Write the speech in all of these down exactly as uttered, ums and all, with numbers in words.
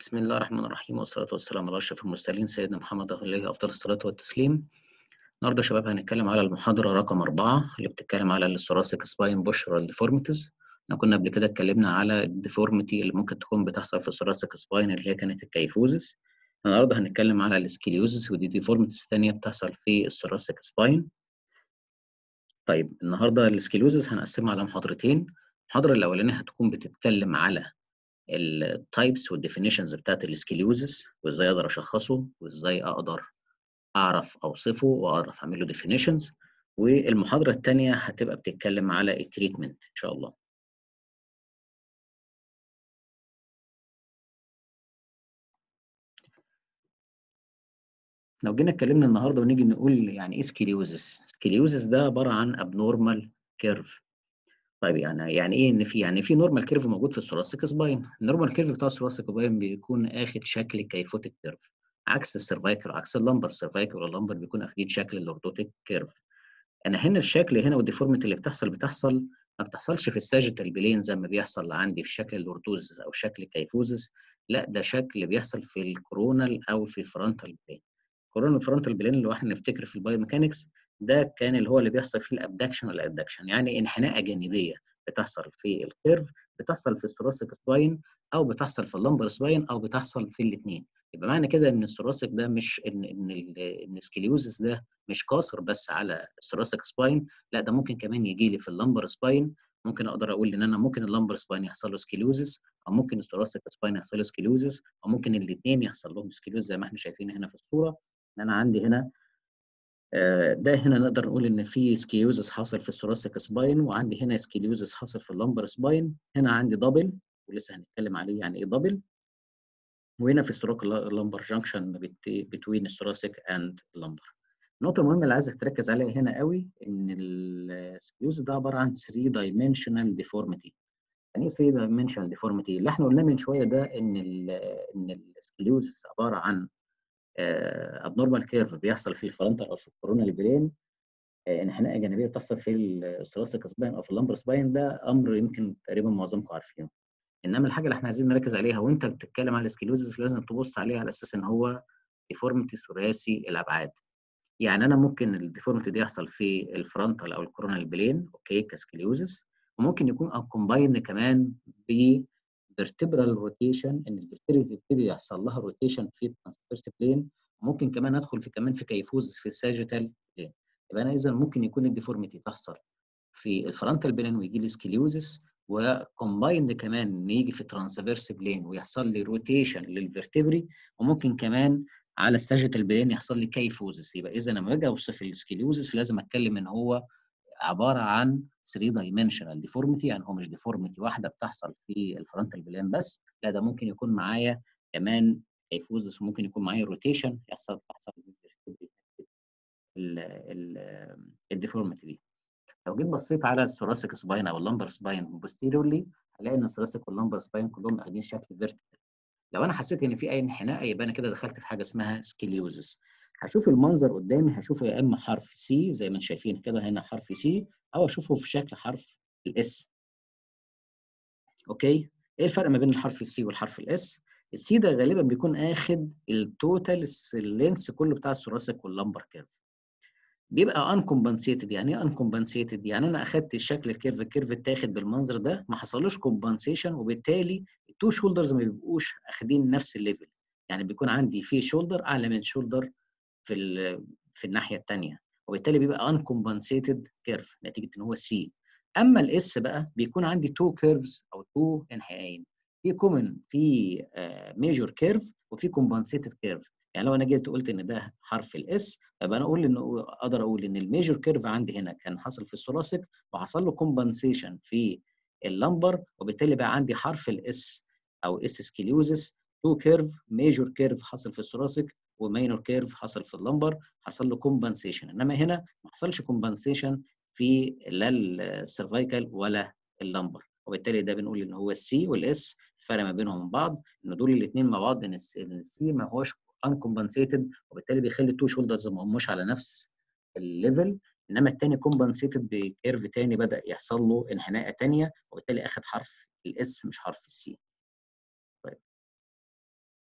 بسم الله الرحمن الرحيم والصلاة والسلام على أشرف المرسلين سيدنا محمد عليه أفضل الصلاة والتسليم. النهارده يا شباب هنتكلم على المحاضرة رقم أربعة اللي بتتكلم على الثوراسيك سباين بوسترال ديفورميتيز. احنا كنا قبل كده اتكلمنا على الديفورميتي اللي ممكن تكون بتحصل في الثوراسيك سباين اللي هي كانت الكيفوزس. النهارده هنتكلم على السكليوزس ودي ديفورميتيز ثانية بتحصل في الثوراسيك سباين. طيب النهارده السكليوزس هنقسمها على محاضرتين. المحاضرة الأولانية هتكون بتتكلم على التايبس والديفينيشنز بتاعت السكليوزس وازاي اقدر اشخصه وازاي اقدر اعرف اوصفه واعرف اعمل له ديفينيشنز. والمحاضره الثانيه هتبقى بتتكلم على التريتمنت ان شاء الله. لو جينا اتكلمنا النهارده ونيجي نقول يعني ايه سكليوزس؟ سكليوزس ده عباره عن ابنورمال كيرف. طيب يعني يعني ايه ان في يعني في نورمال كيرف موجود في الثوراسيك سباين. النورمال كيرف بتاع الثوراسيك سباين بيكون اخد شكل كيفوتيك كيرف، عكس السيرفايكل عكس اللمبر. السيرفايكل واللمبر بيكون اخدين شكل اللوردوتيك كيرف. انا هنا الشكل هنا والديفورميتي اللي بتحصل بتحصل ما بتحصلش في الساجيتال بلين زي ما بيحصل عندي في شكل اللوردوزس او شكل كيفوزس. لا، ده شكل بيحصل في الكورونال او في الفرونتال بلين. الكورونال والفرونتال بلين اللي احنا نفتكر في البايوميكانكس ده كان اللي هو اللي بيحصل فيه الابدكشن والادكشن، يعني انحناء جانبيه بتحصل في الكيرف، بتحصل في الثوراسيك سباين او بتحصل في اللمبر سباين او بتحصل في الاثنين. يبقى معنى كده ان الثوراسيك ده مش ان ان ان السكليوزس ده مش قاصر بس على الثوراسيك سباين، لا ده ممكن كمان يجي لي في اللمبر سباين. ممكن اقدر اقول ان انا ممكن اللمبر سباين يحصل له سكليوزس، او ممكن الثوراسيك سباين يحصل له سكليوزس، او ممكن الاثنين يحصل لهم سكليوزس زي ما احنا شايفين هنا في الصوره. ان انا عندي هنا آه، ده هنا نقدر نقول ان في سكليوزس حاصل في الثوراسيك سباين، وعندي هنا سكليوزس حاصل في اللمبر سباين. هنا عندي دبل ولسه هنتكلم عليه يعني ايه دبل. وهنا في الثوراك اللمبر جانكشن بتوين الثوراسيك اند اللمبر. النقطة المهمة اللي عايزك تركز عليها هنا قوي ان السكليوز ده عبارة عن ثري دايمنشنال ديفورميتي. يعني ايه ثري دايمنشنال ديفورميتي؟ اللي احنا قلناه من شوية ده ان ال ان السكليوز عبارة عن ابنورمال كيرف بيحصل في الفرونتال او في الكورونال بلين، انحناء جانبيه بتحصل في الثوراسيك سباين او في اللمبر سباين. ده امر يمكن تقريبا معظمكم عارفينه. انما الحاجه اللي احنا عايزين نركز عليها وانت بتتكلم على السكليوزس لازم تبص عليها على اساس ان هو ديفورميتي ثلاثي الابعاد. يعني انا ممكن الديفورميتي دي يحصل في الفرونتال او الكورونال بلين اوكي كسكليوزس، وممكن يكون كومباين كمان ب vertebral روتيشن، ان الفيرتيبري تبتدي يحصل لها روتيشن في الترانسفيرس بلين. وممكن كمان ادخل في كمان في كيفوز في الساجيتال بلين. يبقى انا اذا ممكن يكون الديفورميتي تحصل في الفرونتال بلين ويجي لي سكليوزس، وكومبايند كمان يجي في الترانسفيرس بلين ويحصل لي روتيشن للفيرتبري، وممكن كمان على الساجيتال بلين يحصل لي كيفوزس. يبقى اذا لما باجي اوصف السكليوزس لازم اتكلم ان هو عباره عن ثري دايمنشنال ديفورميتي. يعني هو مش ديفورميتي واحده بتحصل في الفرونتال بلين بس، لا ده ممكن يكون معايا كمان كيفوزس، وممكن يكون معايا روتيشن يحصل تحصل الديفورميتي دي. لو جيت بصيت على الثوراسيك سباين او اللمبر سباين بوستيريورلي هلاقي ان الثوراسيك واللمبر سباين كلهم اخدين شكل فيرتيكال. لو انا حسيت ان في اي انحناء يبقى انا كده دخلت في حاجه اسمها سكليوزس. هشوف المنظر قدامي هشوفه يا اما حرف سي زي ما انتم شايفين كده هنا حرف سي، او اشوفه في شكل حرف الاس. اوكي، ايه الفرق ما بين الحرف السي والحرف الاس؟ السي ده غالبا بيكون اخد التوتال اللينس كله بتاع الثوراسيك واللمبر كيرف. بيبقى انكمبنسيتد. يعني ايه انكمبنسيتد؟ يعني انا اخدت الشكل الكيرف الكيرف اتاخد بالمنظر ده ما حصلوش كومبنسيشن، وبالتالي التو شولدرز ما بيبقوش اخدين نفس الليفل. يعني بيكون عندي في شولدر اعلى من شولدر في في الناحيه الثانيه، وبالتالي بيبقى انكمبنسيتد كيرف نتيجه ان هو سي. اما الاس بقى بيكون عندي تو كيرفز او تو انحناءين، في كومن في ميجور كيرف وفي كومبنسيتد كيرف. يعني لو انا جيت قلت ان ده حرف الاس، يبقى انا اقول انه اقدر اقول ان الميجور كيرف عندي هنا كان حصل في الثوراسيك وحصل له كومبنسيشن في اللمبر، وبالتالي بقى عندي حرف الاس او اس سكليوزس تو كيرف. ميجور كيرف حصل في الثوراسيك وماينور كيرف حصل في اللمبر، حصل له كومبنسيشن. انما هنا ما حصلش كومبنسيشن في لا السيرفايكال ولا اللمبر، وبالتالي ده بنقول ان هو السي والاس. الفرق ما بينهم بعض ان دول الاثنين مع بعض ان السي ما هوش uncompensated، وبالتالي بيخلي التو شولدرز ما هموش على نفس الليفل. انما الثاني كومبنسيتد بكيرف ثاني بدا يحصل له انحناء ثانيه، وبالتالي اخذ حرف الاس مش حرف السي. طيب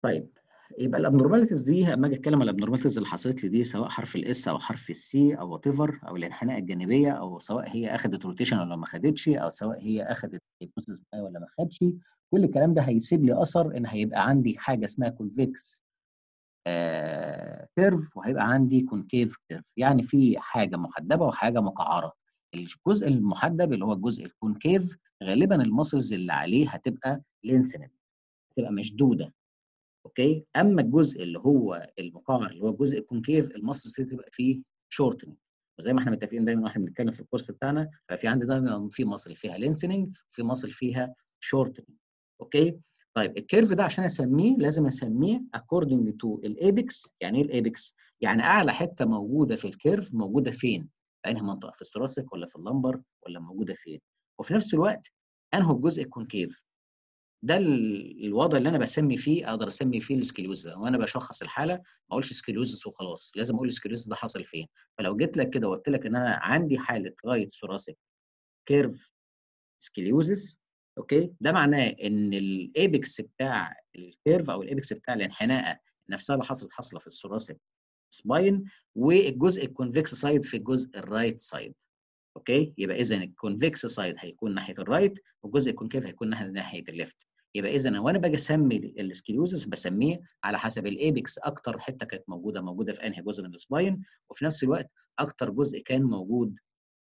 طيب يبقى الابنورماليتيز دي اما اجي اتكلم على الابنورماليتيز اللي حصلت لي دي، سواء حرف الاس او حرف السي او وات ايفر، او الانحناء الجانبيه، او سواء هي اخذت روتيشن ولا ما خدتش، او سواء هي اخذت هيبوثيسيس ولا ما خدتش، كل الكلام ده هيسيب لي اثر ان هيبقى عندي حاجه اسمها كونفكس آه كيرف، وهيبقى عندي كونكيف كيرف. يعني في حاجه محدبه وحاجه مقعره. الجزء المحدب اللي هو الجزء الكونكيف غالبا المسلز اللي عليه هتبقى لينسنت، هتبقى مشدوده. اوكي، اما الجزء اللي هو المقعر اللي هو الجزء الكونكيف، المسلز دي تبقى فيه شورتنج. وزي ما احنا متفقين دايما واحنا بنتكلم في الكورس بتاعنا، ففي عندي دايما في مصل فيها لينسنج وفي مصل فيها شورتنج. اوكي. طيب الكيرف ده عشان اسميه لازم اسميه according to الايبكس. يعني ايه الايبكس؟ يعني اعلى حته موجوده في الكيرف موجوده فين؟ في انهي منطقه؟ في الثوراسيك ولا في اللمبر ولا موجوده فين؟ وفي نفس الوقت انهي الجزء الكونكيف. ده الوضع اللي انا بسمي فيه، اقدر اسمي فيه السكليوزس. وانا بشخص الحاله ما اقولش سكليوزس وخلاص، لازم اقول السكليوزس ده حصل فين. فلو جيت لك كده وقلت لك ان انا عندي حاله رايت ثوراسيك كيرف سكليوزس، اوكي، ده معناه ان الايبكس بتاع الكيرف او الايبكس بتاع الانحناء نفسها اللي حصلت حصله في الثوراسيك سباين، والجزء الكونفكس سايد في الجزء الرايت سايد. اوكي، يبقى اذا الكونفكس سايد هيكون ناحيه الرايت، والجزء الكونكيف هيكون ناحيه ناحيه الليفت. يبقى اذا وانا باجي اسمي السكليوزس بسميه على حسب الايبكس، اكتر حته كانت موجوده موجوده في انهي جزء من السباين، وفي نفس الوقت اكتر جزء كان موجود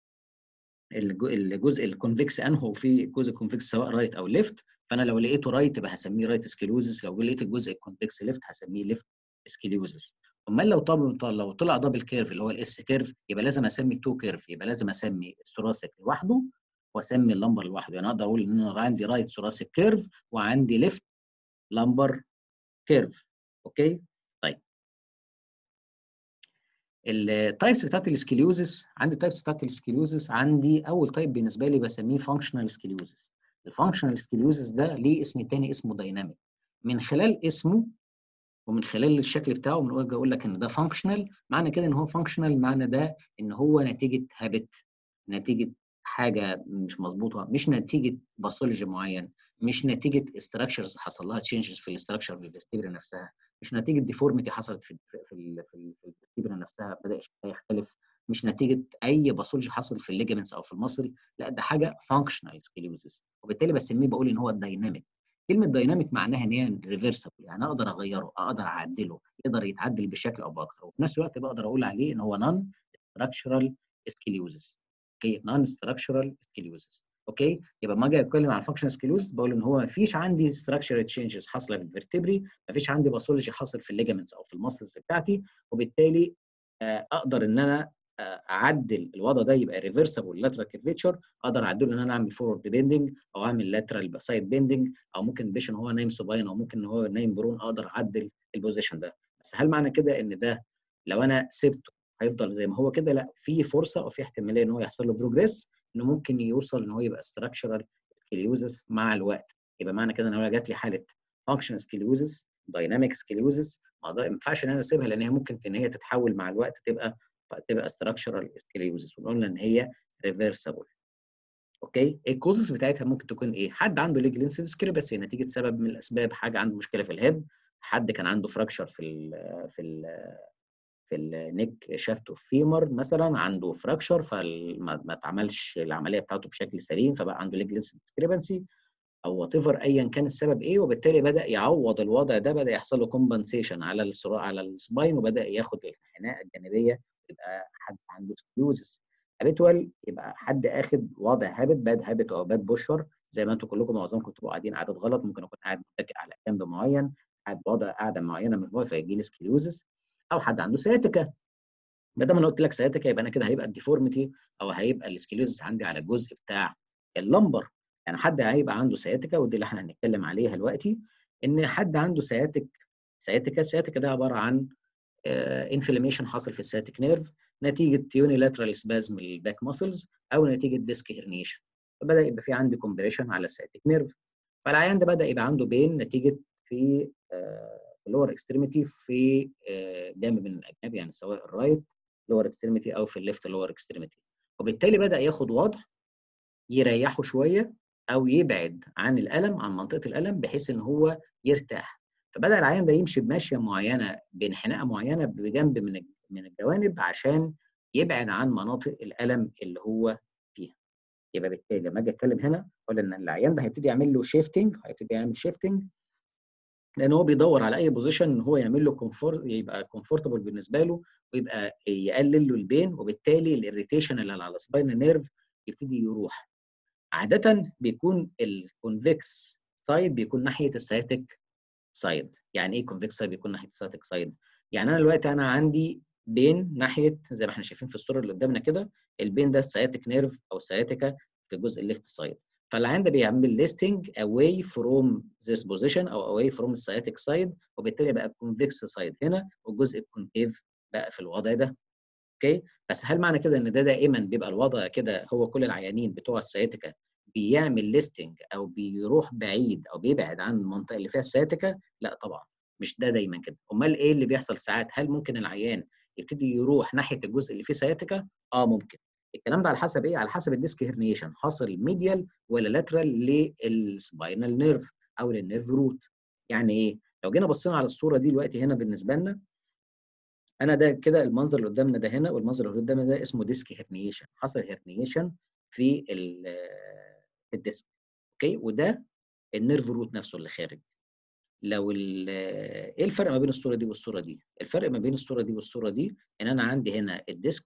الجزء الكونفكس انهو في جزء الكونفكس سواء رايت او ليفت. فانا لو لقيته رايت يبقى هسميه رايت سكليوزس، لو لقيت الجزء الكونفكس ليفت هسميه ليفت سكليوزس. امال لو طب لو طلع دبل كيرف اللي هو الاس كيرف، يبقى لازم اسمي تو كيرف، يبقى لازم اسمي الثوراسيك لوحده واسمي اللمبر لوحده. يعني اقدر اقول ان انا عندي رايت ثوراسيك كيرف وعندي ليفت لمبر كيرف. اوكي. طيب التايبس بتاعت السكليوزس، عندي التايبس بتاعت السكليوزس عندي اول تايب بالنسبه لي بسميه فانكشنال سكليوزس. الفانكشنال سكليوزس ده ليه اسم تاني اسمه دايناميك. من خلال اسمه ومن خلال الشكل بتاعه بنقول اقول لك ان ده فانكشنال. معنى كده ان هو فانكشنال، معنى ده ان هو نتيجه هابت، نتيجه حاجه مش مظبوطه، مش نتيجه باثولوجي معين، مش نتيجه استراكشرز حصل لها تشينجز في الاستراكشر في الفيرتبرا نفسها، مش نتيجه ديفورميتي حصلت في في في في الفيرتبرا نفسها بدا شكلها يختلف، مش نتيجه اي باثولوجي حصل في الليجمنتس او في المصل. لا، ده حاجه فانكشنال سكليوزس، وبالتالي بسميه بقول ان هو دايناميك. كلمه دايناميك معناها ان هي ريفرسبل، يعني اقدر اغيره، اقدر اعدله، يقدر يتعدل بشكل او باخر. وفي نفس الوقت بقدر اقول عليه ان هو نون ستراكشرال سكليوزس. اوكي، نون ستراكشرال سكليوزس. اوكي، يبقى لما اجي اتكلم عن فانكشنال سكليوزس بقول ان هو ما فيش عندي ستراكشرال تشينجز حاصله في الفرتبري، ما فيش عندي باثولوجي حاصل في الليجمنتس او في المسلز بتاعتي، وبالتالي آه اقدر ان انا آه اعدل الوضع ده يبقى ريفرسبل لاترال كيرفيتشر. اقدر اعدله ان انا اعمل فورورد بيندنج او اعمل لاترال سايد بيندنج، او ممكن بيش ان هو نايم سوباين، او ممكن ان هو نايم برون، اقدر اعدل البوزيشن ده. بس هل معنى كده ان ده لو انا سبته هيفضل زي ما هو كده؟ لا، في فرصه او في احتماليه ان هو يحصل له بروجريس، انه ممكن يوصل ان هو يبقى ستراكشرال سكليوزس مع الوقت. يبقى معنى كده ان انا جات لي حاله فانكشن سكليوزس، دايناميك سكليوزس، ما ينفعش ان انا اسيبها، لان هي ممكن ان هي تتحول مع الوقت تبقى تبقى ستراكشرال سكليوزس، وقلنا ان هي ريفرسبل. اوكي، الكوزز بتاعتها ممكن تكون ايه؟ حد عنده ليج لينس ديسكريبسي نتيجه سبب من الاسباب، حاجه عنده مشكله في الهيب، حد كان عنده فراكشر في ال في ال في النيك شافت اوف فيمر مثلا، عنده فراكشر فما اتعملش العمليه بتاعته بشكل سليم، فبقى عنده ليج لينس ديسكريبسي او وات ايفر ايا كان السبب ايه، وبالتالي بدا يعوض الوضع ده، بدا يحصل له كومبنسيشن على الصراع على السباين، وبدا ياخد الانحناء الجانبيه، يبقى حد عنده سكليوزس هابيتوال، يبقى حد اخد وضع هابت، باد هابت او باد بوشر. زي ما انتم كلكم معظمكم تبقوا قاعدين قعدات غلط، ممكن اكون قاعد متكئ على جنب معين، قاعد بوضع قاعده معينه من هو فيجي لي سكليوزس، او حد عنده سياتيكا. ما دام انا قلت لك سياتيكا يبقى انا كده هيبقى الديفورميتي او هيبقى السكليوزس عندي على الجزء بتاع اللمبر. يعني حد هيبقى عنده سياتيكا، ودي اللي احنا هنتكلم عليها دلوقتي، ان حد عنده سياتيك سياتيكا السياتيكا ده عباره عن انفلاميشن حاصل في السياتيك نيرف نتيجه يونيلاترال سبازم الباك ماسلز، او نتيجه ديسك هيرنيشن، فبدا يبقى في عندي كومبريشن على السياتيك نيرف. فالعيان ده بدا يبقى عنده بين نتيجه في في اللور اكستريميتي في جنب من الاجناب، يعني سواء الرايت لور اكستريميتي او في الليفت لور اكستريميتي، وبالتالي بدا ياخد وضع يريحه شويه او يبعد عن الالم، عن منطقه الالم، بحيث ان هو يرتاح. فبدا العيان ده يمشي بماشيه معينه بانحناء معينه بجنب من من الجوانب عشان يبعد عن مناطق الالم اللي هو فيها. يبقى بالتالي لما اجي اتكلم هنا اقول ان العيان ده هيبتدي يعمل له شيفتنج، هيبتدي يعمل شيفتنج لان هو بيدور على اي بوزيشن ان هو يعمل له كومفورت، يبقى كومفورتبل بالنسبه له، ويبقى يقلل له البين، وبالتالي الاريتيشن اللي على السباينال نيرف يبتدي يروح. عاده بيكون الكونفكس سايد بيكون ناحيه السياتيك سايد. يعني ايه كونفكس سايد بيكون ناحيه السياتيك سايد؟ يعني انا دلوقتي انا عندي بين ناحيه زي ما احنا شايفين في الصوره اللي قدامنا كده، البين ده السياتيك نيرف او السياتيكا في الجزء الليفت سايد. فالعيان ده بيعمل ليستنج away from this position او away from السياتيك سايد، وبالتالي بقى الكونفكس سايد هنا والجزء الكونكيف بقى في الوضع ده. اوكي، بس هل معنى كده ان ده دائما بيبقى الوضع كده هو كل العيانين بتوع السياتيكا بيعمل ليستنج او بيروح بعيد او بيبعد عن المنطقه اللي فيها السياتيكا؟ لا طبعا، مش ده دايما كده. امال ايه اللي بيحصل ساعات؟ هل ممكن العيان يبتدي يروح ناحيه الجزء اللي فيه سياتيكا؟ اه ممكن. الكلام ده على حسب ايه؟ على حسب الديسك هيرنيشن حاصل ميديال ولا لاترال للسباينال نيرف او للنيرف روت. يعني ايه؟ لو جينا بصينا على الصوره دي دلوقتي هنا بالنسبه لنا، انا ده كده المنظر اللي قدامنا ده هنا، والمنظر اللي قدامنا ده اسمه ديسك هيرنيشن، حصل هيرنيشن في في الديسك. اوكي، وده النيرف روت نفسه اللي خارج. لو ايه الفرق ما بين الصوره دي والصوره دي؟ الفرق ما بين الصوره دي والصوره دي ان انا عندي هنا الديسك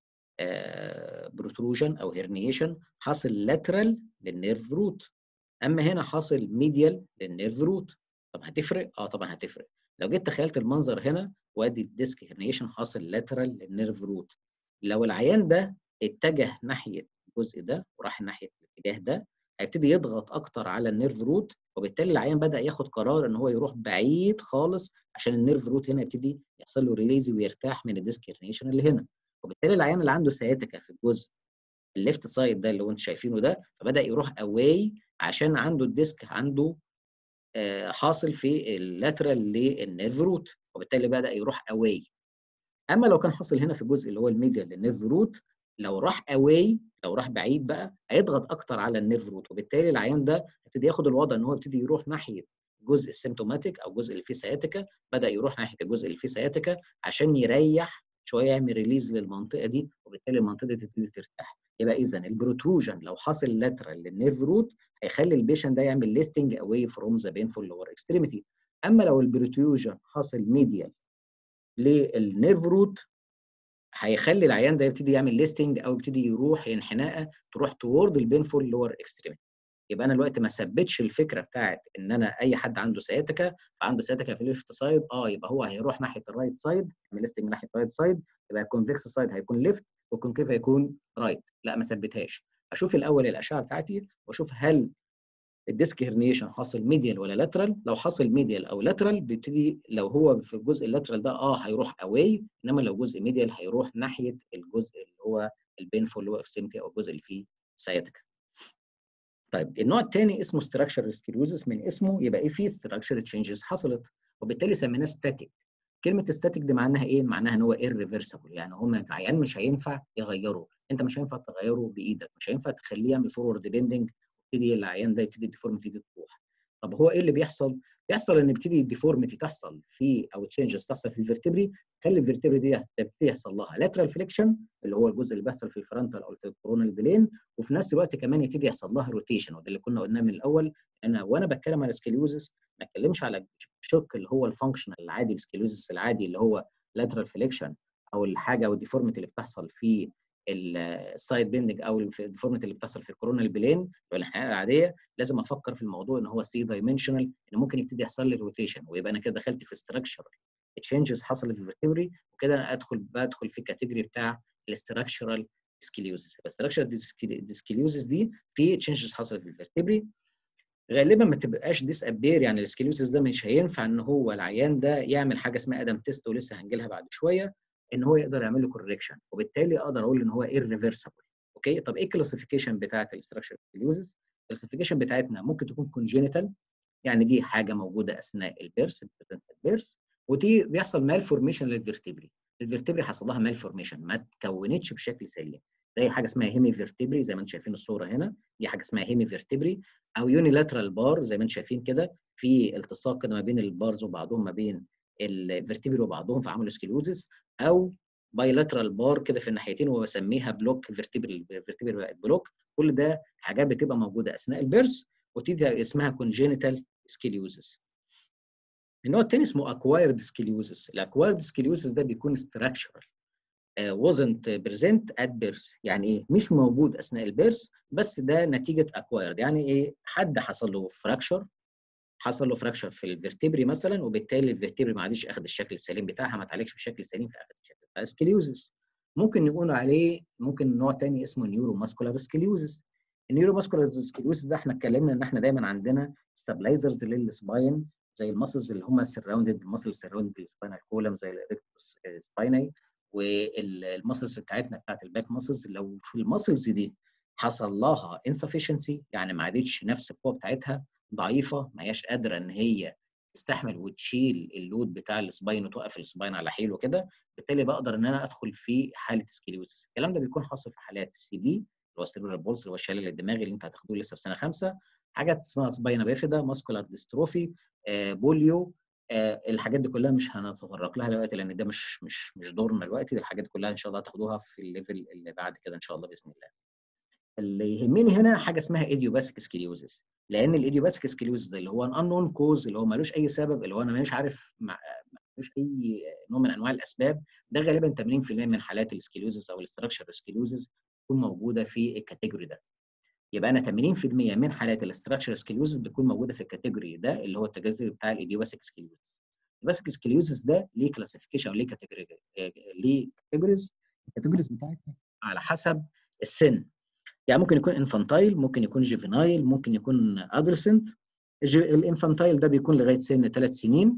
بروتروجن او هيرنيشن حاصل لاترال للنيرف روت، اما هنا حاصل ميديال للنيرف روت. طب هتفرق؟ اه طبعا هتفرق. لو جيت تخيلت المنظر هنا وادي الديسك هيرنيشن حاصل لاترال للنيرف روت، لو العيان ده اتجه ناحيه الجزء ده وراح ناحيه الاتجاه ده هيبتدي يضغط اكتر على النيرف روت، وبالتالي العيان بدا ياخد قرار ان هو يروح بعيد خالص عشان النيرف روت هنا يبتدي يحصل له ريليز ويرتاح من الديسك هيرنيشن اللي هنا. وبالتالي العيان اللي عنده سياتيكا في الجزء الليفت سايد ده اللي هو انتم شايفينه ده، فبدا يروح اواي عشان عنده الديسك عنده آه حاصل في اللاترال للنيرف روت، وبالتالي بدا يروح اواي. اما لو كان حاصل هنا في الجزء اللي هو الميديال للنيرف روت، لو راح اواي لو راح بعيد بقى هيضغط اكتر على النيرف روت، وبالتالي العيان ده يبتدي ياخد الوضع ان هو يبتدي يروح ناحيه الجزء السيمتوماتيك او الجزء اللي فيه سياتيكا، بدا يروح ناحيه الجزء اللي فيه سياتيكا عشان يريح شويه، يعمل ريليز للمنطقه دي، وبالتالي المنطقه دي تبتدي ترتاح. يبقى اذا البروتروجن لو حاصل لاترال للنيرف روت هيخلي البيشنت ده يعمل ليستنج اواي فروم ذا بينفول لور اكستريميتي. اما لو البروتروجن حاصل ميديال للنيرف روت هيخلي العيان ده يبتدي يعمل ليستنج او يبتدي يروح انحناءه تروح تورد البينفول لور اكستريميتي. يبقى انا دلوقتي ما ثبتش الفكره بتاعت ان انا اي حد عنده سياتيكا فعنده سياتيكا في الليفت سايد اه يبقى هو هيروح ناحيه الرايت سايد، يعمل ليستنج ناحيه الرايت سايد، يبقى الكونفكس سايد هيكون ليفت والكونكيف هيكون رايت. لا ما ثبتهاش. اشوف الاول الاشعه بتاعتي واشوف هل الديسك هيرنيشن حاصل ميديال ولا لاترال. لو حاصل ميديال او لاترال بيبتدي لو هو في الجزء اللاترال ده اه هيروح اواي، انما لو جزء ميديال هيروح ناحيه الجزء اللي هو البينفول اللي هو اكستريمتي او الجزء اللي فيه سياتيكا. طيب النوع الثاني اسمه ستراكشر سكليروزس، من اسمه يبقى ايه فيه ستراكشر تشينجز حصلت، وبالتالي سميناه ستاتيك. كلمه ستاتيك دي معناها ايه؟ معناها ان هو irreversible، يعني هو العيان مش هينفع يغيره، انت مش هينفع تغيره بايدك، مش هينفع تخليه يعمل فورورد بيندنج ويبتدي العيان ده يبتدي الديفورميتي دي تروح. طب هو ايه اللي بيحصل؟ بيحصل ان يبتدي الديفورميتي تحصل في او تشينجز تحصل في الفرتبري، تخلي الفرتبري دي تبتدي يحصل لها لاترال فليكشن اللي هو الجزء اللي بيحصل في الفرونتال او في الكورونال بلين، وفي نفس الوقت كمان يبتدي يحصل لها روتيشن. وده اللي كنا قلناه من الاول، انا وانا بتكلم على سكليوزس ما اتكلمش على الشق اللي هو الفانكشنال العادي، السكليوزس العادي اللي هو لاترال فليكشن او الحاجه او الديفورميتي اللي بتحصل في السايد بيندنج او الديفورميتي اللي بتحصل في الكورونال بلين والحياه العاديه. لازم افكر في الموضوع ان هو ثري دايمنشنال، ان ممكن يبتدي يحصل لي روتيشن، ويبقى انا كده دخلت في ستراكشر تشينجز حصلت في الفرتبري، وكده انا ادخل بدخل في الكاتيجوري بتاع الاستراكشرال ديسكليوزس. الاستراكشرال ديسكليوزس دي في تشينجز حصلت في الفرتبري غالبا ما تبقاش ديس ابير، يعني السكليوسيس ده مش هينفع ان هو العيان ده يعمل حاجه اسمها ادم تيست ولسه هنجي لها بعد شويه ان هو يقدر يعمل له كوركشن، وبالتالي اقدر اقول ان هو irreversible. اوكي، طب ايه الكلاسيفيكيشن بتاعت الاستراكشر سكليوسيس؟ الكلاسيفيكيشن بتاعتنا ممكن تكون كونجينيتال، يعني دي حاجه موجوده اثناء البيرث البيرث ودي بيحصل مال فورميشن للفرتبري، الفرتبري حصل لها مال فورميشن ما تكونتش بشكل سليم. زي حاجه اسمها هيمي فيرتبري زي ما انتم شايفين الصوره هنا، دي حاجه اسمها هيمي فيرتبري، او يونيلاترال بار زي ما انتم شايفين كده، في التصاق كده ما بين البارز وبعضهم، ما بين الفيرتبري وبعضهم فعملوا سكليوزس، او بايلاترال بار كده في الناحيتين وبسميها بلوك فيرتبري، فيرتبري بقت بلوك. كل ده حاجات بتبقى موجوده اثناء البيرث وتدي اسمها كونجينيتال سكليوزس. النوع الثاني اسمه اكوايرد سكليوزس. الاكوايرد سكليوزس ده بيكون structural uh, wasn't present at birth. يعني ايه؟ مش موجود اثناء البيرث، بس ده نتيجه اكوايرد. يعني ايه؟ حد حصل له فراكشر، حصل له فراكشر في الفرتبري مثلا، وبالتالي الفرتبري ما عادش اخذ الشكل السليم بتاعها، ما اتعالجش بالشكل السليم فاخذ الشكل بتاع سكليوزس. ممكن نقول عليه، ممكن نوع ثاني اسمه نيورو ماسكولار سكليوزس. النيورو ماسكولار سكليوزس ده احنا اتكلمنا ان احنا دايما عندنا ستابلايزرز للسباين، زي المسلز اللي هم سراوندد، المسلز سراوندد السباينال كولم زي الريكتوس سبايناي، والمسلز بتاعتنا بتاعت الباك مسلز. لو في المسلز دي حصل لها انسفشنسي، يعني ما عادتش نفس القوه بتاعتها، ضعيفه، ما هياش قادره ان هي تستحمل وتشيل اللود بتاع السباين وتوقف السباين على حيله كده، بالتالي بقدر ان انا ادخل في حاله سكليوزس. الكلام ده بيكون حاصل في حالات السي بي اللي هو السيربرال بولس، اللي هو الشلل الدماغي اللي انت هتاخدوه لسه في سنه خمسه، حاجات اسمها سباينا بيفيدا، ماسكولار ديستروفي، آه، بوليو. آه، الحاجات دي كلها مش هنتطرق لها دلوقتي لان ده مش مش مش دورنا دلوقتي. الحاجات دي كلها ان شاء الله هتاخدوها في الليفل اللي بعد كده ان شاء الله باذن الله. اللي يهمني هنا حاجه اسمها ايديوباثيك سكليوزس، لان الايديوباثيك سكليوزس اللي هو الانون كوز، اللي هو ملوش اي سبب، اللي هو انا مش عارف، ملوش اي نوع من انواع الاسباب، ده غالبا ثمانين في المية من حالات السكليوزس او الاستراكشر سكليوزس تكون موجوده في الكاتيجوري ده. يبقى انا ثمانين في المية من حالات الاستراكشر سكليوزس بتكون موجوده في الكاتيجوري ده، اللي هو الكاتيجوري بتاع الايديوباثيك سكليوزس. الايديوباثيك سكليوزس ده ليه كلاسيفيكيشن او ليه كاتيجوري، ليه كاتيجوريز. الكاتيجوريز بتاعتنا على حسب السن، يعني ممكن يكون انفانتايل، ممكن يكون جيفينايل، ممكن يكون ادولسنت. الانفانتايل ده بيكون لغايه سن ثلاث سنين،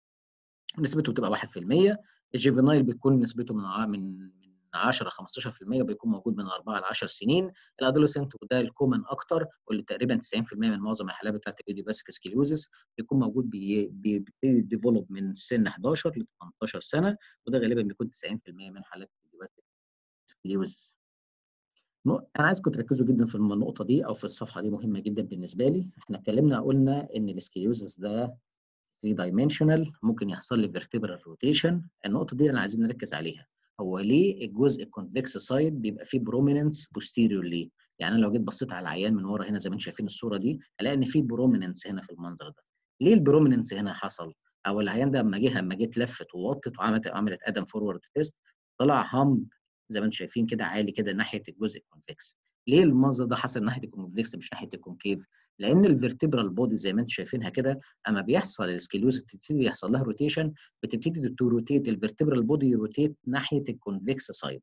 نسبته بتبقى واحد في المية. الجيفينايل بيكون نسبته من من عشرة خمستاشر في المية، بيكون موجود من أربعة ل عشر سنين. الادولسنت وده الكومن اكتر، واللي تقريبا تسعين في المية من معظم الحالات بتاعت الايديوباثيك سكليوزس بيكون موجود بيبتدي ديفلوب من سن احداشر ل تمنتاشر سنه، وده غالبا بيكون تسعين في المية من حالات الايديوباثيك سكليوزس. انا عايزكم تركزوا جدا في النقطه دي او في الصفحه دي، مهمه جدا بالنسبه لي. احنا اتكلمنا قلنا ان السكليوزس ده ثري دايمنشنال، ممكن يحصل لي فيرتبرال روتيشن. النقطه دي انا عايزين نركز عليها. هو ليه الجزء الكونفكس سايد بيبقى فيه بروميننس بوستيريور ليه؟ يعني انا لو جيت بصيت على العيان من ورا هنا زي ما انتم شايفين الصوره دي، الاقي ان في بروميننس هنا في المنظر ده. ليه البروميننس هنا حصل؟ او العيان ده اما جه، اما جيت لفت ووطت وعملت عملت ادم فورورد تيست، طلع هامب زي ما انتم شايفين كده عالي كده ناحيه الجزء الكونفكس. ليه المنظر ده حصل ناحيه الكونفكس مش ناحيه الكونكيف؟ لان الفيرتبرال بودي زي ما انتم شايفينها كده، اما بيحصل السكليوز تبتدي يحصل لها روتيشن، بتبتدي تروتيت الفيرتبرال بودي، يروتيت ناحيه الكونفكس سايد،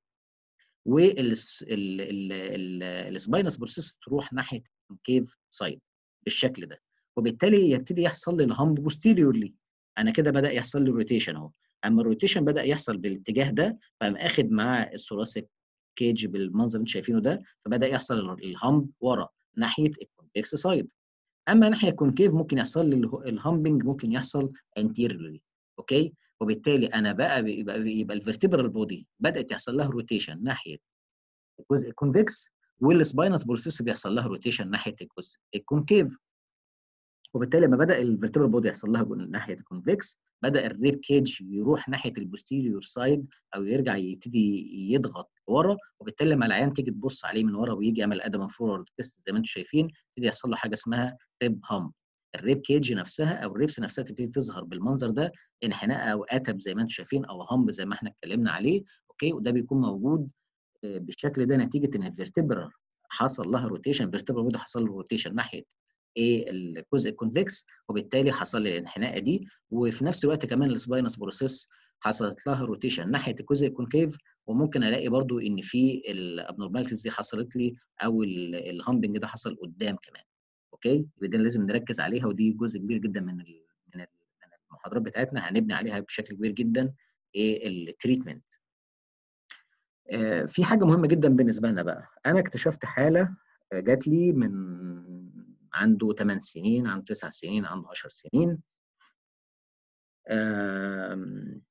والسباينس بروسيس تروح ناحيه الكونكيف سايد بالشكل ده، وبالتالي يبتدي يحصل لي الهامب بوستيريورلي. انا كده بدا يحصل لي روتيشن اهو. اما الروتيشن بدا يحصل بالاتجاه ده، فقام اخد معاه الثوراسيك كيج بالمنظر اللي انتم شايفينه ده، فبدا يحصل الهامب ورا ناحيه الكونفكس سايد. اما ناحيه كونكيف ممكن يحصل لي الهامبنج، ممكن يحصل انتيريورلي. اوكي، وبالتالي انا بقى يبقى, يبقى الفيرتبرال بودي بدات يحصل لها روتيشن ناحيه الجزء الكونفكس، والسباينس بروسيس بيحصل لها روتيشن ناحيه الجزء الكونكيف. وبالتالي لما بدا الفيرتبرال بودي يحصل لها ناحيه الكونفكس، بدا الريب كيج يروح ناحيه البوستيريور سايد، او يرجع يبتدي يضغط ورا، وبالتالي لما العيان تيجي تبص عليه من ورا ويجي يعمل ادم فورورد تيست زي ما انتم شايفين، يبتدي يحصل له حاجه اسمها ريب هامب. الريب كيج نفسها او الريبس نفسها تبتدي تظهر بالمنظر ده، انحناء او اتب زي ما انتم شايفين، او هامب زي ما احنا اتكلمنا عليه. اوكي، وده بيكون موجود بالشكل ده نتيجه ان الفيرتبرا حصل لها روتيشن، الفيرتبرا بودي حصل له روتيشن ناحيه ايه الجزء الكونفكس، وبالتالي حصل لي الانحناء دي. وفي نفس الوقت كمان السباينس بروسيس حصلت لها روتيشن ناحيه الجزء الكونكيف، وممكن الاقي برضو ان في الابنورماليتيز دي حصلت لي، او الهامبنج ده حصل قدام كمان. اوكي، يبقى دي لازم نركز عليها، ودي جزء كبير جدا من ال من ال من المحاضرات بتاعتنا هنبني عليها بشكل كبير جدا ايه التريتمنت. آه، في حاجه مهمه جدا بالنسبه لنا بقى. انا اكتشفت حاله جات لي من عنده ثمان سنين، عنده تسع سنين، عنده عشر سنين.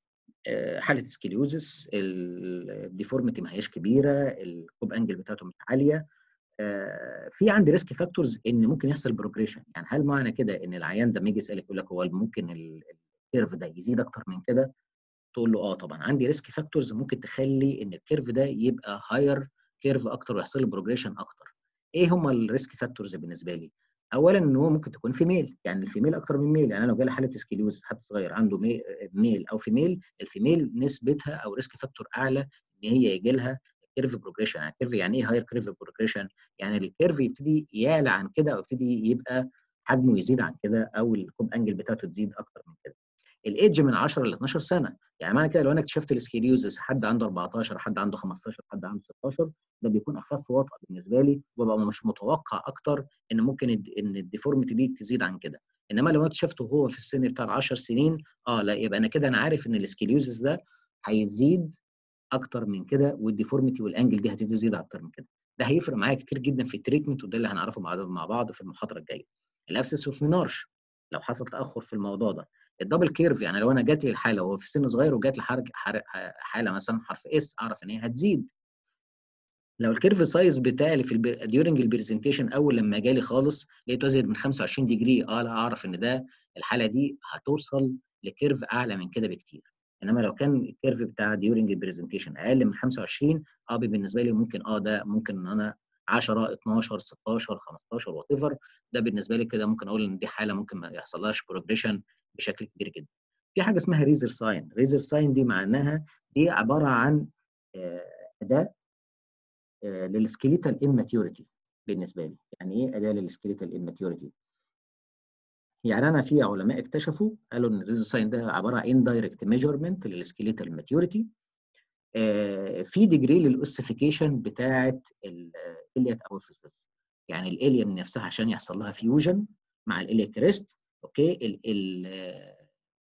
حاله سكليوزس، الديفورميتي ما هياش كبيره، الكوب انجل بتاعته مش عاليه. في عندي ريسك فاكتورز ان ممكن يحصل بروجريشن. يعني هل معنى كده ان العيان ده لما يجي يسالك يقول لك هو ممكن الكيرف ده يزيد اكتر من كده؟ تقول له اه طبعا عندي ريسك فاكتورز ممكن تخلي ان الكيرف ده يبقى هاير كيرف اكتر ويحصل له بروجريشن اكتر. ايه هم الريسك فاكتورز بالنسبه لي؟ اولا ان هو ممكن تكون فيميل، يعني الفيميل اكتر من ميل. يعني انا لو جالي حاله سكليوز حد صغير عنده مي- ميل او فيميل، الفيميل نسبتها او ريسك فاكتور اعلى ان هي يجي لها كيرف بروجريشن. يعني كيرف، يعني ايه هاير كيرف بروجريشن؟ يعني الكيرف يبتدي يعلى عن كده او يبتدي يبقى حجمه يزيد عن كده، او الكوب انجل بتاعته تزيد اكتر من كده. الايدج من عشرة ل اتناشر سنه. يعني معنى كده لو انا اكتشفت السكيليوزس حد عنده اربعتاشر، حد عنده خمستاشر، حد عنده ستاشر، ده بيكون اخف وطأ بالنسبه لي، وببقى مش متوقع اكتر ان ممكن الد- ان الديفورميتي دي تزيد عن كده. انما لو انا اكتشفته وهو في السن بتاع ال عشر سنين، اه لا، يبقى انا كده انا عارف ان السكيليوزس ده هيزيد اكتر من كده، والديفورميتي والانجل دي هتزيد تزيد اكتر من كده. ده هيفرق معايا كتير جدا في التريتمنت، وده اللي هنعرفه مع مع بعض في المحاضره الجايه. الابسس اوف مينارش لو حصل تاخر في الموضوع ده. الدبل كيرف، يعني لو انا جات لي الحاله وهو في سن صغير وجات لي حرج حاله مثلا حرف اس، اعرف ان هي هتزيد. لو الكيرف سايز بتاعي في البر... ديورنج البرزنتيشن اول لما جالي خالص لقيته ازيد من خمسة وعشرين ديجري، اه لا اعرف ان ده الحاله دي هتوصل لكيرف اعلى من كده بكتير. انما لو كان الكيرف بتاع ديورنج البرزنتيشن اقل من خمسة وعشرين، اه بالنسبه لي ممكن اه ده ممكن ان انا عشرة، اتناشر، ستاشر، خمستاشر، وات ايفر. ده بالنسبه لي كده ممكن اقول ان دي حاله ممكن ما يحصلهاش بروجريشن بشكل كبير جدا. في حاجه اسمها ريزر ساين. ريزر ساين دي معناها دي عباره عن آه، اداه للسكيليتال اماتيوريتي بالنسبه لي. يعني ايه اداه للسكيليتال اماتيوريتي؟ يعني انا في علماء اكتشفوا قالوا ان الريزو ساين ده عباره عن اندايركت ميجرمنت للسكيليتال ماتيوريتي، في ديجري للاوسيفيكيشن بتاعه الالياك او الفيسس. يعني الاليا من نفسها عشان يحصل لها فيوجن مع الالياك كريست، اوكي، ال ال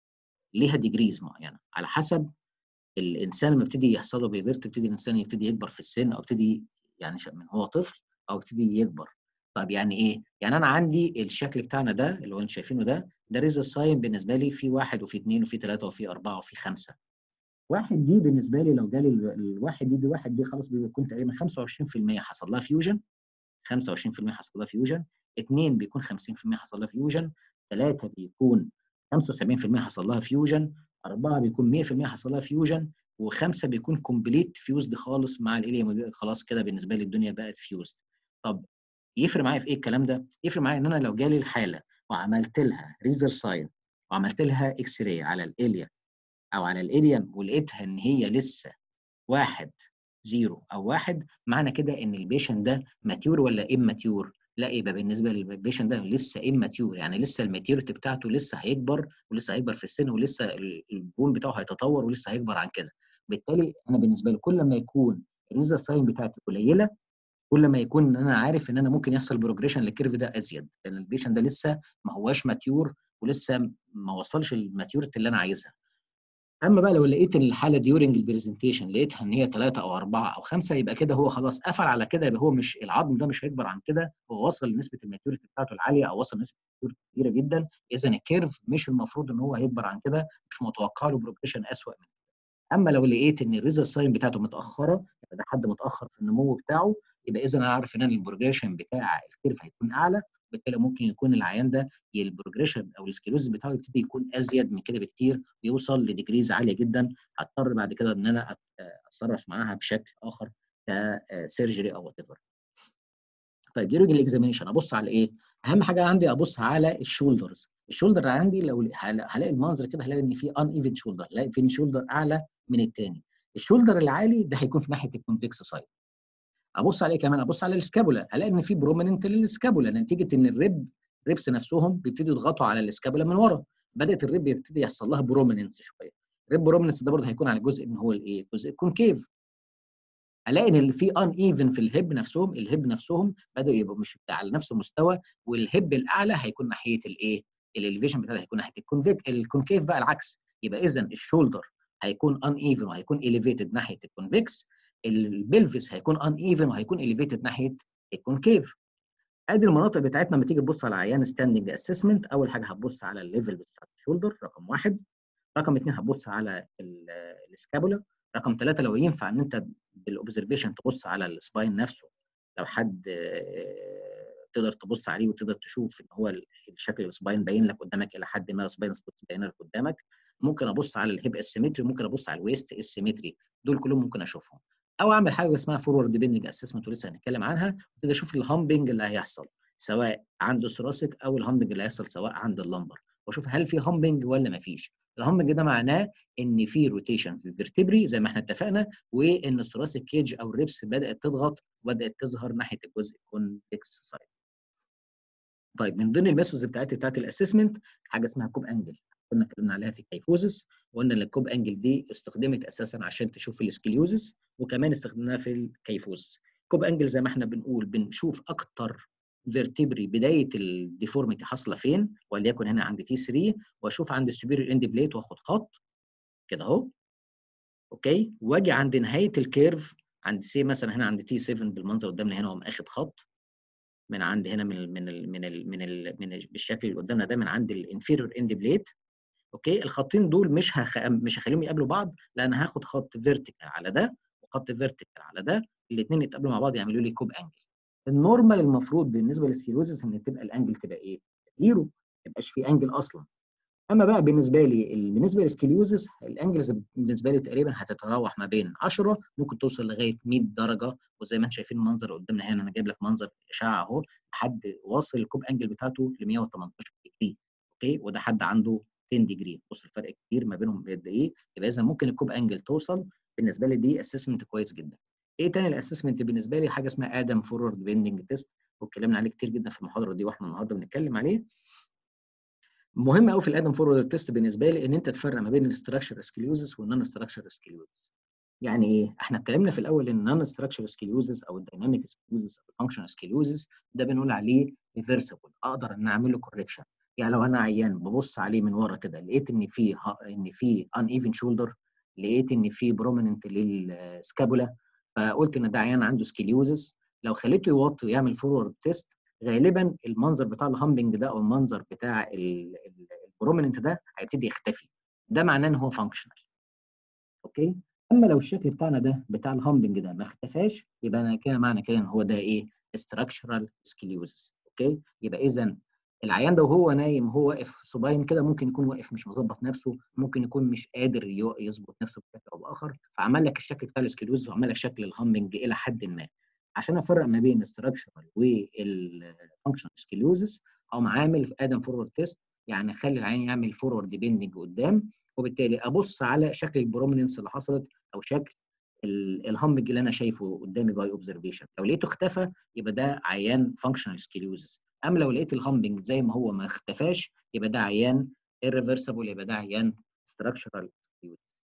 ليها ديجريز معينه على حسب الانسان لما يبتدي يحصل له بيبرت، يبتدي الانسان يبتدي يكبر في السن، او يبتدي يعني من هو طفل او يبتدي يكبر. طب يعني ايه؟ يعني انا عندي الشكل بتاعنا ده اللي هو انتم شايفينه ده، ده ريز الساين بالنسبه لي في واحد وفي اثنين وفي ثلاثه وفي اربعه وفي خمسه. واحد دي بالنسبه لي لو جالي الواحد دي دي واحد دي خلاص بيكون تقريبا خمسة وعشرين في المية حصل لها فيوجن، خمسة وعشرين في المية حصل لها فيوجن. اثنين بيكون خمسين في المية حصل لها فيوجن. ثلاثة بيكون خمسة وسبعين في المية حصل لها فيوجن. أربعة بيكون مية في المية حصل لها فيوجن. وخمسة بيكون كومبليت فيوزد خالص مع الإليا، خلاص كده بالنسبة لي الدنيا بقت فيوزد. طب يفرق معايا في ايه الكلام ده؟ يفرق معايا ان انا لو جالي الحاله وعملت لها ريزر ساين وعملت لها اكس راي على الإليا او على الإليم ولقيتها ان هي لسه واحد، زيرو او واحد، معنى كده ان البيشن ده ماتيور ولا اماتيور؟ لا، يبقى بالنسبه للبيشن ده لسه اماتيور، يعني لسه الماتيوريتي بتاعته لسه هيكبر، ولسه هيكبر في السن، ولسه البون بتاعه هيتطور ولسه هيكبر عن كده. بالتالي انا بالنسبه لي كل ما يكون الريزر ساين بتاعتي قليله، كل ما يكون ان انا عارف ان انا ممكن يحصل بروجريشن للكيرف ده ازيد، لان البيشن ده لسه ما هواش ماتيور ولسه ما وصلش للماتيوريتي اللي انا عايزها. اما بقى لو لقيت ان الحاله ديورنج البرزنتيشن لقيتها ان هي ثلاثه او اربعه او خمسه، يبقى كده هو خلاص قفل على كده، يبقى هو مش العظم ده مش هيكبر عن كده، هو وصل لنسبه الماتيوريتي بتاعته العاليه او وصل لنسبه الماتيوريتي كبيره جدا. اذا الكيرف مش المفروض ان هو هيكبر عن كده، مش متوقع له بروجريشن اسوء من. اما لو لقيت ان الريزر ساين بتاعته متاخره، يبقى ده حد متاخر في النمو بتاعه، يبقى اذا انا عارف ان البروجريشن بتاع الكيرف هيكون اعلى. بالتالي ممكن يكون العيان ده البروجريشن او السكلوز بتاعه يبتدي يكون ازيد من كده بكتير، ويوصل لديجريز عاليه جدا، هضطر بعد كده ان انا اتصرف معاها بشكل اخر كسيرجري او وات ايفر. طيب ديورنج الاكزامينشن ابص على ايه؟ اهم حاجه عندي ابص على الشولدرز. الشولدر عندي لو هلاقي المنظر كده، هلاقي ان في ان ايفن شولدر، هلاقي في شولدر اعلى من الثاني. الشولدر العالي ده هيكون في ناحيه الكونفكس سايد. ابص عليه كمان، ابص على السكابولا، هلاقي ان في بروميننت للسكابولا نتيجه ان الريب ريبس نفسهم بيبتدوا يضغطوا على السكابولا من ورا، بدات الريب يبتدي يحصل لها بروميننس شويه. الريب بروميننس ده برضه هيكون على جزء من هو الايه؟ جزء الكونكيف. الاقي ان في ان ايفن في الهيب نفسهم، الهيب نفسهم بداوا يبقوا مش على نفس المستوى، والهيب الاعلى هيكون ناحيه الايه؟ الاليفيشن بتاعها هيكون ناحيه الكونفيك الكونكيف بقى العكس. يبقى اذا الشولدر هيكون ان ايفن وهيكون اليفيتد ناحيه الكونفكس، البلفس هيكون ان ايفن وهيكون اليفيتد ناحيه الكونكيف. ادي المناطق بتاعتنا. لما تيجي تبص على عيان ستاندنج اسسمنت، اول حاجه هتبص على الليفل بتاع الشولدر رقم واحد. رقم اثنين هتبص على السكابولا. رقم ثلاثة لو ينفع ان انت بالاوبزرفيشن تبص على السباين نفسه، لو حد تقدر تبص عليه وتقدر تشوف ان هو الشكل السباين باين لك قدامك الى حد ما، سباين سبوتس باينه لك قدامك. ممكن ابص على الهيب اسيمتري، ممكن ابص على الويست اسيمتري، دول كلهم ممكن اشوفهم. او اعمل حاجه اسمها فورورد ديبندنج اسسمنت ولسه هنتكلم عنها، وابتدي اشوف الهامبنج اللي هيحصل سواء عند الثوراسيك او الهامبنج اللي هيحصل سواء عند اللمبر، واشوف هل في هامبنج ولا ما فيش. الهامبنج ده معناه ان في روتيشن في الفرتبري زي ما احنا اتفقنا، وان الثوراسيك كيج او الريبس بدات تضغط وبدات تظهر ناحيه الجزء الكونفكس سايد. طيب من ضمن الميثودز بتاعتي بتاعت الاسسمنت حاجه اسمها كوب انجل، كنا اتكلمنا عليها في الكيفوزس، وقلنا ان الكوب انجل دي استخدمت اساسا عشان تشوف السكليوزس، وكمان استخدمناها في الكيفوزس. كوب انجل زي ما احنا بنقول بنشوف اكتر فيرتبري بدايه الديفورميتي حاصله فين، وليكن هنا عند تي ثلاثة، واشوف عند السوبيريور اند بليت واخد خط كده اهو، اوكي، واجي عند نهايه الكيرف عند سي مثلا هنا عند تي سبعة بالمنظر قدامنا هنا، واقوم اخد خط من عند هنا من ال من ال من ال من ال من ال بالشكل اللي قدامنا ده من عند الانفيريور اند بليت. اوكي، الخطين دول مش هخ... مش هخليهم يقابلوا بعض، لان هاخد خط فيرتيكال على ده وخط فيرتيكال على ده، الاثنين يتقابلوا مع بعض يعملوا لي كوب انجل. النورمال المفروض بالنسبه للسكليروزس ان تبقى الانجل تبقى ايه؟ زيرو، ما يبقاش في انجل اصلا. اما بقى بالنسبه لي بالنسبه للسكليوزس الانجلز بالنسبه لي تقريبا هتتراوح ما بين عشرة ممكن توصل لغايه مية درجه، وزي ما انتم شايفين المنظر قدامنا هنا، انا جايب لك منظر اشعه اهو، لحد واصل الكوب انجل بتاعته ل مية وتمنتاشر ديجري. اوكي، وده حد عنده عشرة ديجري، بص الفرق كبير ما بينهم قد ايه. يبقى اذا ممكن الكوب انجل توصل، بالنسبه لي دي اسسمنت كويس جدا. ايه تاني الاسسمنت بالنسبه لي؟ حاجه اسمها ادم فورورد بيندنج تيست، واتكلمنا عليه كتير جدا في المحاضره دي، واحنا النهارده بنتكلم عليه. مهم قوي في الادم فورورد تيست بالنسبه لي ان انت تفرق ما بين الاستراكشر سكليوزس والنون استراكشر سكليوزس. يعني ايه؟ احنا اتكلمنا في الاول ان النون استراكشر سكليوزس او الدايناميك سكليوزس او الفانكشنال سكليوزس ده بنقول عليه ريفرسبل، اقدر ان اعمل له كوركشن. يعني لو انا عيان ببص عليه من ورا كده لقيت ان في ان في ان ايفن شولدر، لقيت ان في بروميننت للسكابولا، فقلت ان ده عيان عنده سكليوزس. لو خليته يوطي ويعمل فورورد تيست، غالبا المنظر بتاع الهامبنج ده او المنظر بتاع البروميننت ده هيبتدي يختفي، ده معناه ان هو فانكشنال. اوكي، اما لو الشكل بتاعنا ده بتاع الهامبنج ده ما اختفاش، يبقى انا كده معنى كده ان هو ده ايه؟ structural scoliosis. اوكي، يبقى اذا العيان ده وهو نايم هو واقف صباين كده، ممكن يكون واقف مش مظبط نفسه، ممكن يكون مش قادر يظبط نفسه بشكل او باخر، فعمل لك الشكل بتاع السكليوزس وعمل لك شكل الهامبنج الى حد ما. عشان افرق ما بين الستراكشرال والفانكشنال سكليوزس، او عامل في ادم فورورد تيست، يعني اخلي العين يعمل فورورد بيندنج قدام، وبالتالي ابص على شكل البروميننس اللي حصلت او شكل الهامبنج اللي انا شايفه قدامي باي اوبزرفيشن. لو لقيته اختفى يبقى ده عيان فانكشنال سكليوزس، اما لو لقيت الهامبنج زي ما هو ما اختفاش يبقى ده عيان irreversible، يبقى ده عيان structural scoliosis.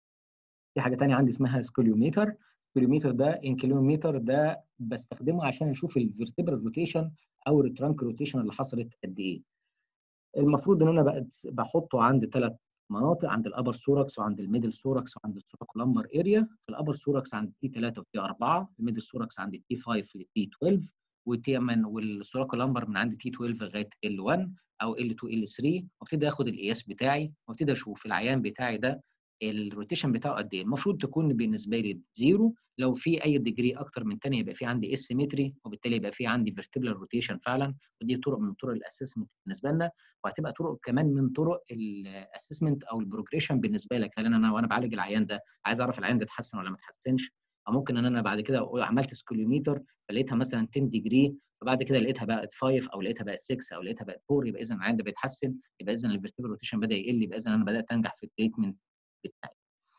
في حاجه ثانيه عندي اسمها سكوليوميتر. السكوليوميتر ده انكليوميتر، ده بستخدمه عشان اشوف الفيرتبرال روتيشن او الترانك روتيشن اللي حصلت قد ايه. المفروض ان انا بحطه عند ثلاث مناطق، عند الابر سوركس وعند الميدل سوركس وعند السوراكولامبر اريا. في الابر سوركس عند تي ثلاثة وتي أربعة، الميدل سوركس عند تي خمسة لتي اتناشر، وتي من والسوراكولامبر من عند تي اتناشر لغايه ال واحد او ال اتنين ال ثلاثة، وابتدي اخد القياس بتاعي وابتدي اشوف العيان بتاعي ده الروتيشن بتاعه قد ايه. المفروض تكون بالنسبه لي زيرو، لو في اي ديجري اكتر من ثانيه يبقى في عندي اسيمتري، وبالتالي يبقى في عندي فيرتبرال روتيشن فعلا. ودي طرق من طرق الاسسمنت بالنسبه لنا، وهتبقى طرق كمان من طرق الاسسمنت او البروجريشن بالنسبه لك. هل انا وانا بعالج العيان ده عايز اعرف العيان ده اتحسن ولا ما اتحسنش، او ممكن ان انا بعد كده عملت سكوليوميتر فلقيتها مثلا عشرة ديجري، فبعد كده لقيتها بقت خمسة او لقيتها بقت ستة او لقيتها بقت أربعة، يبقى اذا العيان ده بيتحسن، يبقى اذا الفيرتبرال روتيشن بدا يقل، يبقى اذا انا بدات انجح في التريتمنت بتاعي.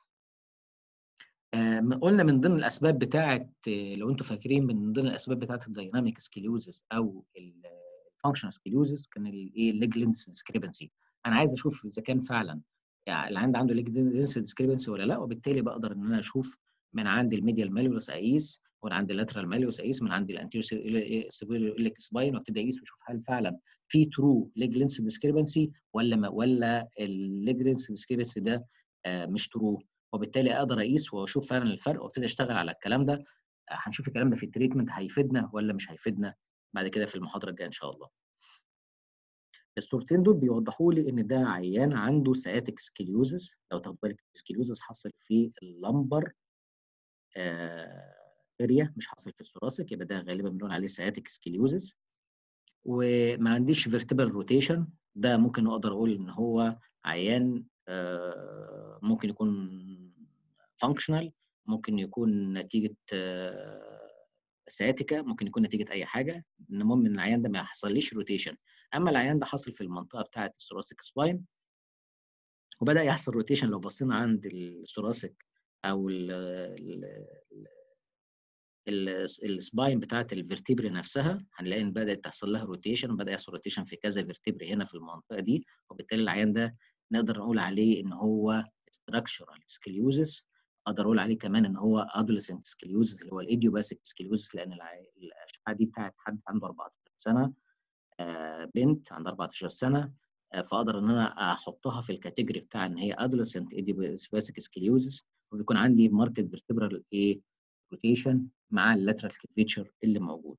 آه قلنا من ضمن الاسباب بتاعه، لو انتم فاكرين، من ضمن الاسباب بتاعه الدايناميك سكليوزس او الفانكشنال سكليوزس كان الايه؟ ليج لينث ديسكريبنسي. انا عايز اشوف اذا كان فعلا يعني اللي عنده عنده ليج لينث ديسكريبنسي ولا لا، وبالتالي بقدر ان انا اشوف من عند الميديال ماليولس اقيس، ومن عند اللاترال ماليولس اقيس، من عند الانتيريور سوبيريور إليك سباين، وابتدي اقيس واشوف هل فعلا في ترو ليج لينث ديسكريبنسي ولا ما، ولا الليج لينث ديسكريبنسي ده آه مش ترو، وبالتالي اقدر اقيس واشوف فعلا الفرق وابتدي اشتغل على الكلام ده. هنشوف الكلام ده في التريتمنت هيفيدنا ولا مش هيفيدنا بعد كده في المحاضره الجايه ان شاء الله. الصورتين دول بيوضحوا لي ان ده عيان عنده سciatic scoliosis. لو تاخد بالك السكليوزس حصل في اللمبر اريا مش حصل في الثوراسيك، يبقى ده غالبا بنقول عليه sciatic scoliosis. وما عنديش vertebral rotation، ده ممكن اقدر اقول ان هو عيان آه ممكن يكون functional، ممكن يكون نتيجه آه سciatica، ممكن يكون نتيجه اي حاجه. المهم ان العيان ده ما يحصليش روتيشن. اما العيان ده حصل في المنطقه بتاعه الثوراسيك سباين وبدا يحصل روتيشن، لو بصينا عند الثوراسيك او ال ال السباين بتاعت الفرتبري نفسها، هنلاقي ان بدات تحصل لها روتيشن، بدا يحصل روتيشن في كذا فيرتبري هنا في المنطقه دي، وبالتالي العيان ده نقدر نقول عليه ان هو structural scoliosis. اقدر اقول عليه كمان ان هو adolescent scoliosis اللي هو الايديوباثيك scoliosis، لان الاشعه دي بتاعت حد عنده أربعتاشر سنه، آه بنت عندها أربعتاشر سنه، آه فاقدر ان انا احطها في الكاتيجوري بتاع ان هي adolescent idiopathic scoliosis، وبيكون عندي ماركت فيرتبرال ايه روتيشن مع اللاترال كيرفيتشر اللي موجود.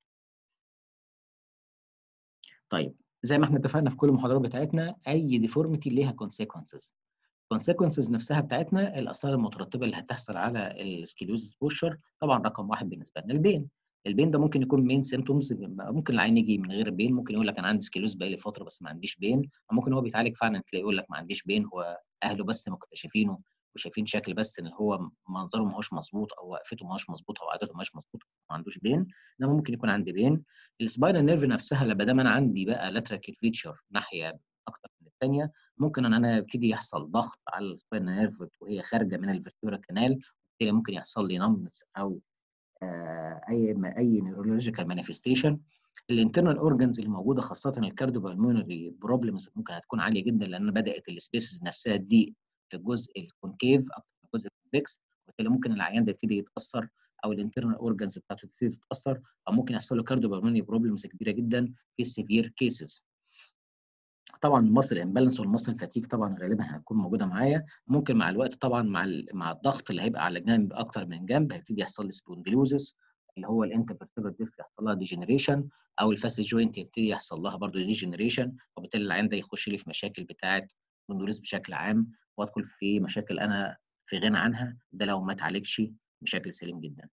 طيب زي ما احنا اتفقنا في كل المحاضرات بتاعتنا، اي ديفورميتي ليها كونسيكونسز. الكونسيكونسز نفسها بتاعتنا الاثار المترتبه اللي هتحصل على السكليوزس بوشر، طبعا رقم واحد بالنسبه لنا البين. البين ده ممكن يكون مين سيمتومز، ممكن العين يجي من غير بين، ممكن يقول لك انا عندي سكليوز بقالي فتره بس ما عنديش بين، او ممكن هو بيتعالج فعلا تلاقيه يقول لك ما عنديش بين، هو اهله بس مكتشفينه وشايفين شكل بس ان هو منظره ما هوش مظبوط او وقفته ما هوش مظبوطه او عادته ما هوش مظبوطه، ما عندوش بين. انما ممكن يكون عندي بين. السباينال نيرف نفسها لما دام انا عندي بقى لاترال كيرفيتشر ناحيه اكتر من الثانيه، ممكن ان انا يبتدي يحصل ضغط على السباينال نيرف وهي خارجه من الفيرتبرال كانال، وبالتالي ممكن يحصل لي نمبنس او آه اي اي نيورولوجيكال مانيفستيشن. الانترنال اورجنز اللي موجوده خاصه الكارديو بالمونري بروبلمز ممكن هتكون عاليه جدا، لان بدات السبيسز نفسها تضيق في الجزء الكونكيف اكتر من الجزء الكونفكس، وبالتالي ممكن العيان ده يبتدي يتاثر او الانترنال اورجنز بتاعته تبتدي تتاثر، او ممكن يحصل له كارديو بالمونري بروبلمز كبيره جدا في السيفير كيسز. طبعا المصل امبالانس والمصل فاتيك طبعا غالبا هتكون موجوده معايا. ممكن مع الوقت طبعا مع مع الضغط اللي هيبقى على جنب اكتر من جنب هيبتدي يحصل لي سبونديلوزس، اللي هو الانترفيرتبرال ديسك يحصل لها ديجنريشن، او الفاسد جوينت يبتدي يحصل لها برضه ديجنريشن، وبالتالي العيان ده يخش لي في مشاكل بتاعه سبونديلوز بشكل عام، وادخل في مشاكل انا في غنى عنها، ده لو ما اتعالجش بشكل سليم جدا.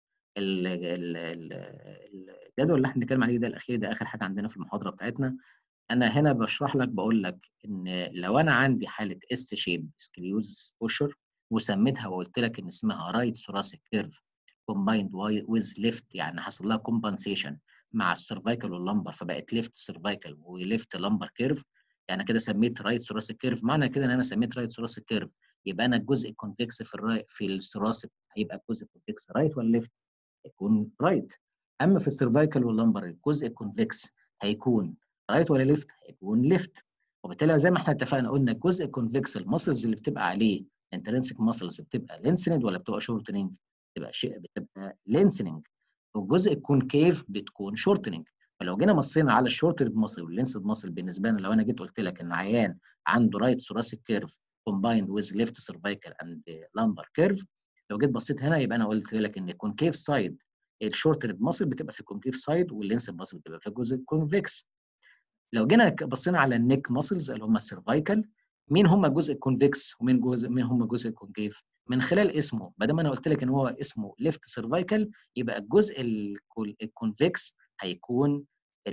الجدول اللي احنا بنتكلم عليه ده الاخير ده اخر حاجه عندنا في المحاضره بتاعتنا. انا هنا بشرح لك بقول لك ان لو انا عندي حاله اس شيب سكليوز بوشر وسميتها وقلت لك ان اسمها رايت ثوراسيك كيرف كومبايند ويز ليفت، يعني حصل لها كومبنسيشن مع السيرفايكال واللمبر فبقت ليفت سيرفايكال وليفت لمبر كيرف، يعني كده سميت رايت ثوراسيك كيرف. معنى كده ان انا سميت رايت ثوراسيك كيرف يبقى انا الجزء الكونفكس في الراي في الثوراسيك هيبقى الجزء الكونفكس رايت ولا ليفت؟ يكون رايت. اما في السيرفايكال واللمبر الجزء الكونفكس هيكون رايت ولا ليفت؟ هيكون ليفت. وبالتالي زي ما احنا اتفقنا قلنا الجزء الكونفكس المسلز اللي بتبقى عليه انترنسك مسلز بتبقى لينسنج ولا بتبقى شورتنج؟ بتبقى شيء بتبقى لينسنج. والجزء الكونكيف بتكون شورتنج. فلو جينا بصينا على الشورتنج ماسل واللينسد ماسل بالنسبه لنا، لو انا جيت قلت لك ان عيان عنده رايت ثوراسيك كيرف combined with left cervical and lumbar curve، لو جيت بصيت هنا يبقى انا قلت لك ان الكونكيف سايد الشورتنج ماسل بتبقى في الكونكيف سايد واللينسد ماسل بتبقى في الجزء الكونفكس. لو جينا بصينا على النيك ماسلز اللي هم السيرفايكال، مين هم الجزء الكونفكس ومين جزء مين هم الجزء الكونكيف؟ من خلال اسمه، ما دام انا قلت لك ان هو اسمه ليفت سيرفايكال يبقى الجزء الكونفكس هيكون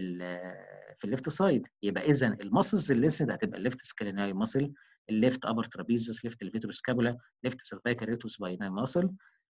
في الليفت سايد، يبقى اذا الماسلز الليسد هتبقى الليفت سكاليناي ماسل، الليفت ابر ترابيزس، ليفت الفيترو سكابولا، ليفت سيرفايكال ريتوس بايناي ماسل،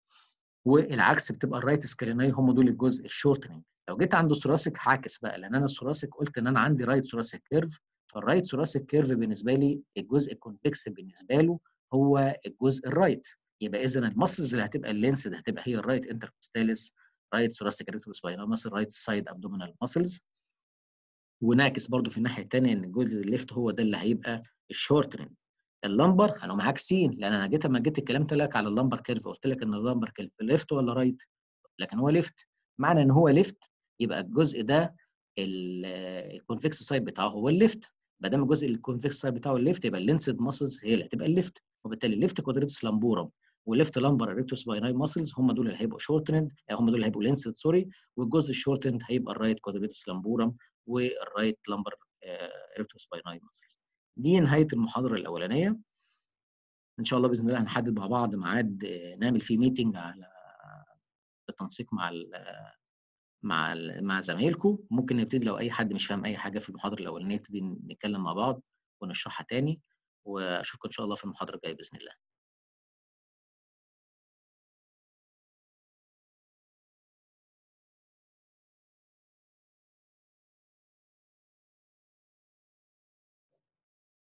والعكس بتبقى الرايت سكاليناي، هم دول الجزء الشورتنج. لو جيت عند الثوراسيك هعكس بقى، لان انا الثوراسيك قلت ان انا عندي رايت ثوراسيك كيرف، فالرايت ثوراسيك كيرف بالنسبه لي الجزء الكونفكس بالنسبه له هو الجزء الرايت، يبقى اذا المسلز اللي هتبقى اللينس ده هتبقى هي الرايت انتركوستاليس، رايت ثوراسيك ريتروس باينال ماسل، رايت سايد ابدومينال ماسلز. ونعكس برضو في الناحيه الثانيه ان الجزء الليفت هو ده اللي هيبقى الشورتنج. اللمبر هنقوم عاكسين، لان انا جيت لما جيت اتكلمت لك على اللمبر كيرف قلت لك ان اللمبر كيرف ليفت ولا رايت؟ لكن هو ليفت. معنى ان هو ليفت يبقى الجزء ده الكونفكس سايد بتاعه هو الليفت، ما دام الجزء الكونفكس سايد بتاعه الليفت يبقى اللينسد ماسلز هي اللي هتبقى الليفت، وبالتالي الليفت كوادريتس لامبورم والليفت لامبر ريكتوس بايناي ماسلز هم دول اللي هيبقوا شورتند، هم دول اللي هيبقوا لينسد سوري، والجزء الشورتند هيبقى الرايت كوادريتس لامبورم والرايت لامبر erectosplenoid muscles. دي نهاية المحاضرة الأولانية. إن شاء الله بإذن الله هنحدد مع بعض ميعاد نعمل فيه ميتنج على بالتنسيق مع ال مع ال مع زمايلكم. ممكن نبتدي لو أي حد مش فاهم أي حاجة في المحاضرة الأولانية نبتدي نتكلم مع بعض ونشرحها تاني، وأشوفكم إن شاء الله في المحاضرة الجاية بإذن الله.